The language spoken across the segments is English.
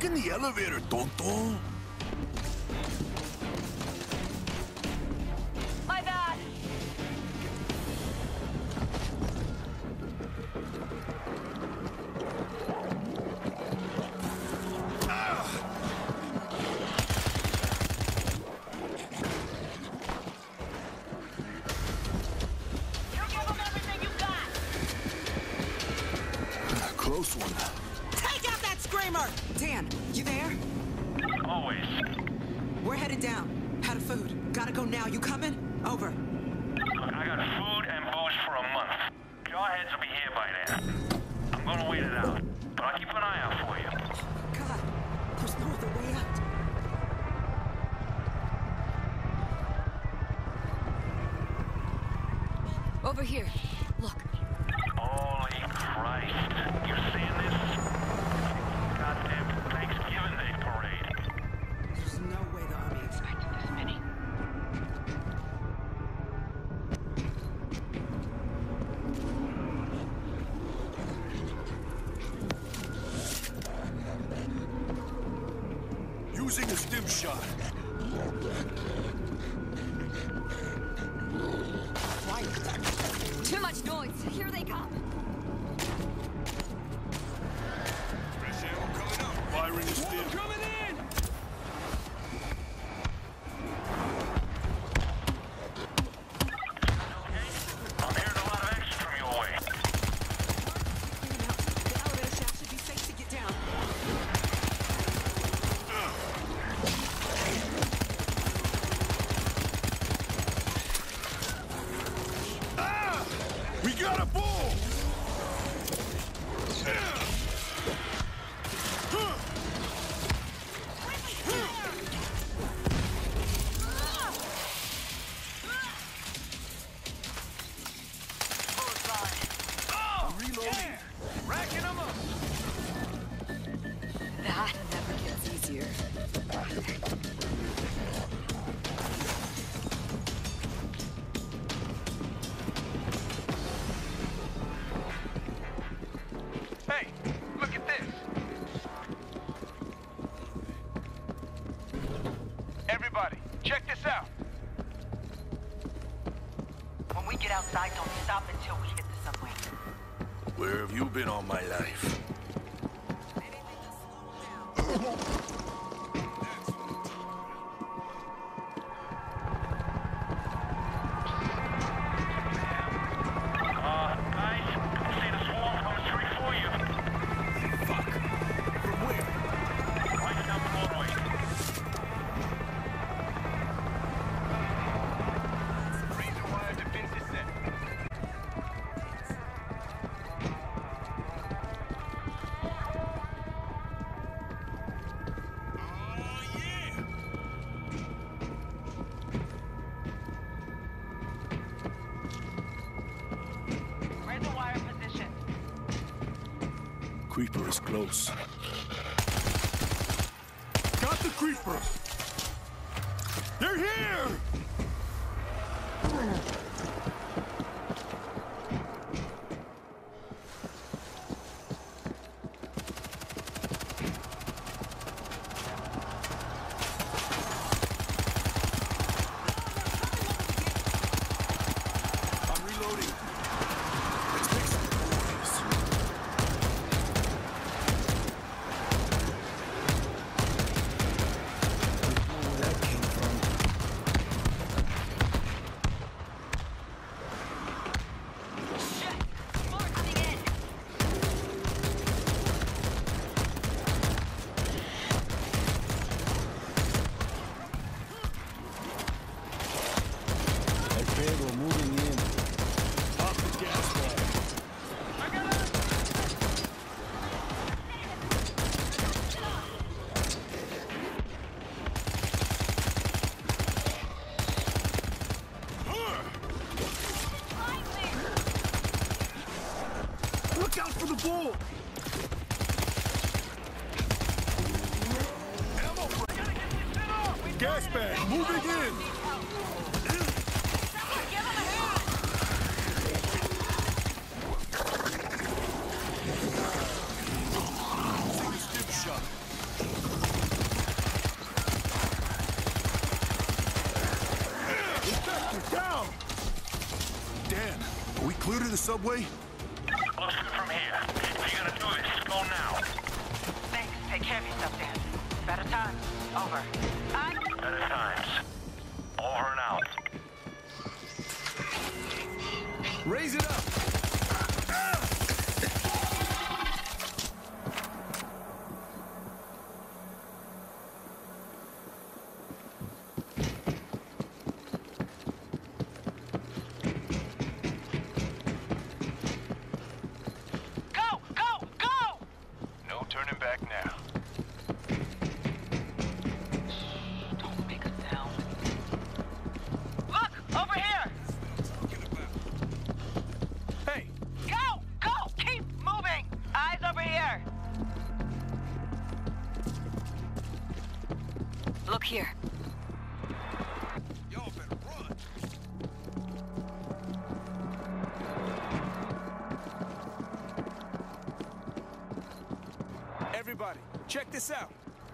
Look in the elevator, tonto. My bad. You give them everything you got. Close one. Take out that screamer! Dan, you there? Always. We're headed down. Out of food. Gotta go now. You coming? Over. Look, I got food and booze for a month. Jarheads will be here by then. I'm gonna wait it out, but I'll keep an eye out for you. God, there's no other way out. Over here. Look. Holy Christ. You seeing this? Goddamn Thanksgiving Day parade. There's no way the army expected this many. Using a stim shot. Too much noise. Here they come. Fresh ammo coming up. Firing a stim. Coming in! I'm hearing a lot of action from your way. The elevator shaft should be safe to get down. We got a bull! Reloading. Racking them up. That never gets easier. Hey, look at this. Everybody, check this out. When we get outside, don't stop until we hit the subway. Where have you been all my life? Guys, I see the swarm coming straight for you. Fuck. From where? Right down Broadway. Razor wire defenses set. Oh, yeah! Razor wire position. Creeper is close. Got the creeper! They're here! I'm reloading. Let's make some noise. Where that came from. Pedro moving in. Pop the gas valve. Look out for the bull! Ammo! Gas bag moving in! Stim shot. the subway? Looks good from here. If you're gonna do this, go now. Thanks. Take care of yourself, Dan. Better times. Over. Better times. Over and out. Raise it up! Go! Go! Go! No turning back now. Don't make a sound. Look! Over here! Hey! Go! Go! Keep moving! Eyes over here! Look here. Y'all better run! Everybody, check this out.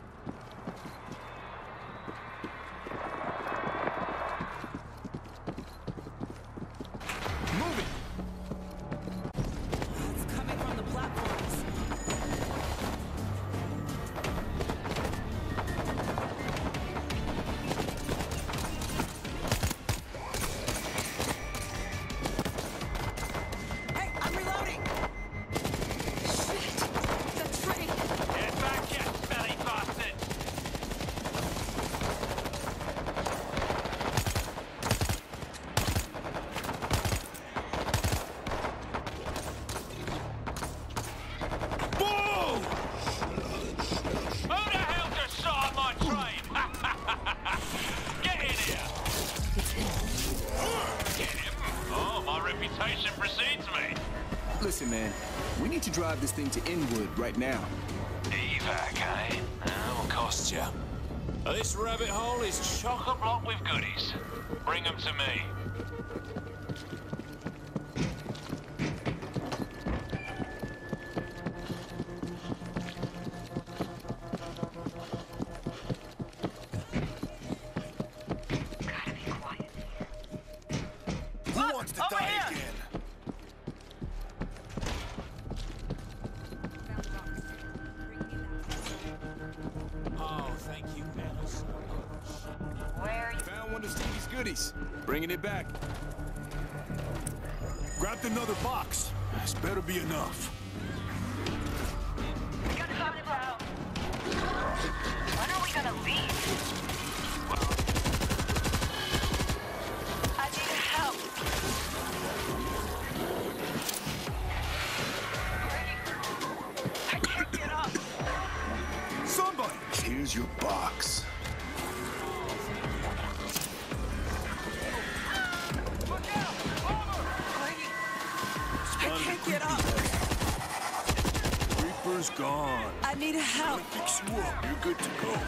Move it! It's coming from the platforms. Hey, I'm reloading! Shit! The train! Get back here, belly bastard! Whoa! Who the hell just shot my train? Get in here! Get him? Oh, my reputation precedes me. Listen, man, we need to drive this thing to Inwood right now. Evac, eh? That'll cost you. This rabbit hole is chock-a-block with goodies. Bring them to me. Gotta be quiet. Who wants to over die here! again? Oh, thank you, man. Where are you? Found one of Stevie's goodies. Bringing it back. Grabbed another box. This better be enough. Gotta stop it out. When are we gonna leave? I need help. I can't get up. Somebody! Here's your box. Look out! Over! I can't get up! Reaper's gone. I need help! Fix you up. You're good to go.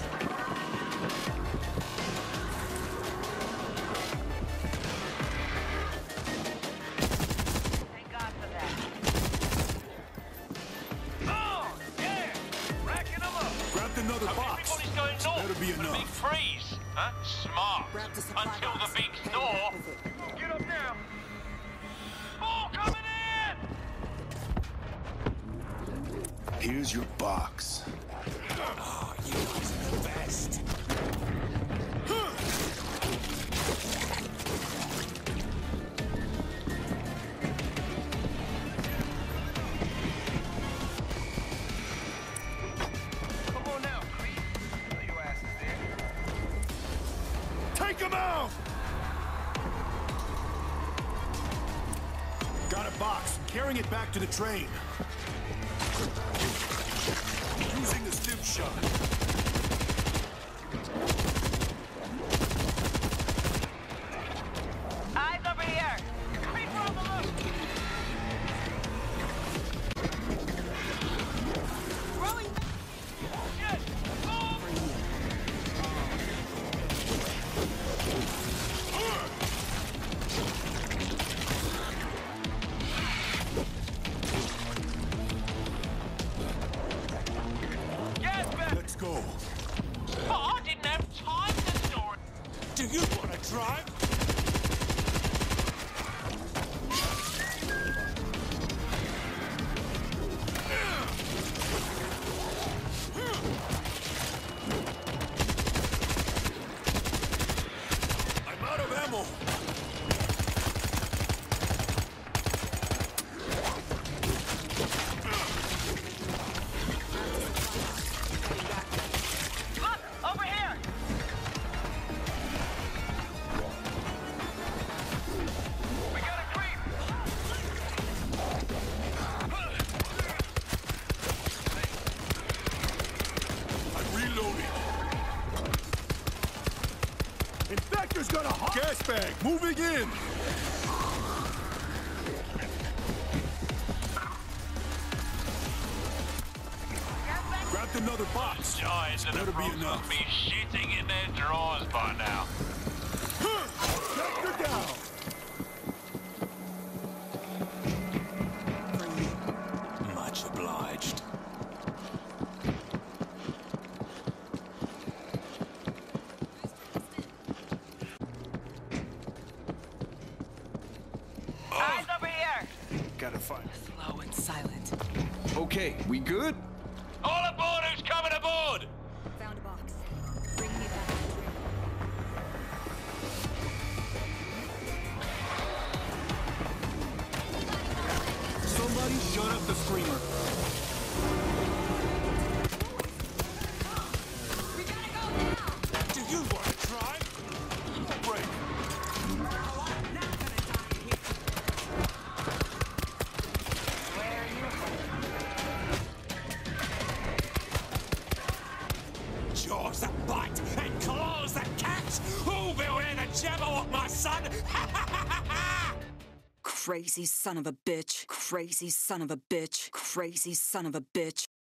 Thank God for that. Oh, yeah! Racking them up! Grabbed another box. Everybody's going north. Better be for the big enough. freeze. Huh? Smart. Grab the supply Until box. the big Head thaw. back with it. Get up now. More coming in! Here's your box. Oh, you guys are the best. Come on now, Creep. Know your ass is there. Take him out! Got a box. Carrying it back to the train. Using the stim shot. Eyes over here. Creep on the loose. Rolling back. Shit. Move. Get back. Let's go. Oh, I didn't have time to store it. Do you want to drive? Tanker's got a hot gas bag. Moving in. Grabbed another box. Giants and the Better be Brooks enough. must be shitting in their drawers by now. Tanker down. Much obliged. Eyes over here! Gotta find it. Slow and silent. Okay, we good? All aboard who's coming aboard! Found a box. Bring me back to the room. Somebody shut up the screamer. We gotta go now! Do you want to try? Break. Jaws that bite and claws that catch. Who beware the Jabberwock, my son? Crazy son of a bitch. Crazy son of a bitch. Crazy son of a bitch.